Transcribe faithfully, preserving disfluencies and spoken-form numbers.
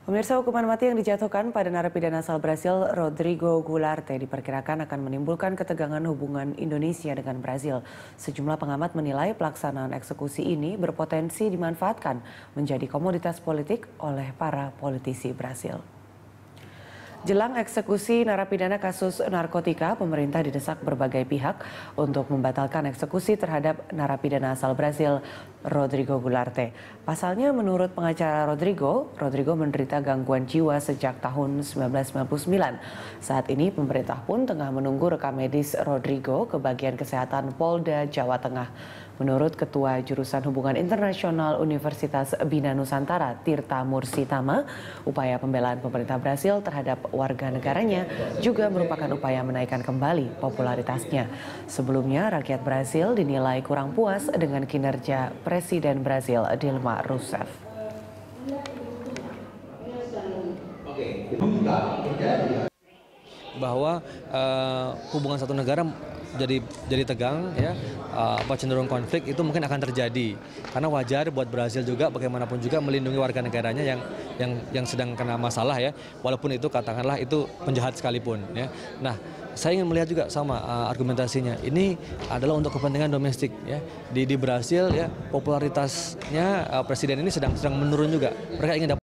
Pemirsa, hukuman mati yang dijatuhkan pada narapidana asal Brasil Rodrigo Goularte diperkirakan akan menimbulkan ketegangan hubungan Indonesia dengan Brasil. Sejumlah pengamat menilai pelaksanaan eksekusi ini berpotensi dimanfaatkan menjadi komoditas politik oleh para politisi Brasil. Jelang eksekusi narapidana kasus narkotika, pemerintah didesak berbagai pihak untuk membatalkan eksekusi terhadap narapidana asal Brasil, Rodrigo Goularte. Pasalnya, menurut pengacara Rodrigo, Rodrigo menderita gangguan jiwa sejak tahun seribu sembilan ratus sembilan puluh sembilan. Saat ini, pemerintah pun tengah menunggu rekam medis Rodrigo ke bagian kesehatan Polda Jawa Tengah. Menurut Ketua Jurusan Hubungan Internasional Universitas Bina Nusantara, Tirta Mursitama, upaya pembelaan pemerintah Brasil terhadap warga negaranya juga merupakan upaya menaikkan kembali popularitasnya. Sebelumnya, rakyat Brasil dinilai kurang puas dengan kinerja Presiden Brasil Dilma Rousseff. Bahwa uh, hubungan satu negara jadi jadi tegang, ya, uh, apa cenderung konflik itu mungkin akan terjadi karena wajar buat Brasil juga bagaimanapun juga melindungi warga negaranya yang yang yang sedang kena masalah, ya, walaupun itu katakanlah itu penjahat sekalipun, ya. Nah, saya ingin melihat juga sama uh, argumentasinya ini adalah untuk kepentingan domestik, ya. Di di Brasil, ya, popularitasnya uh, presiden ini sedang sedang menurun juga. Mereka ingin dapat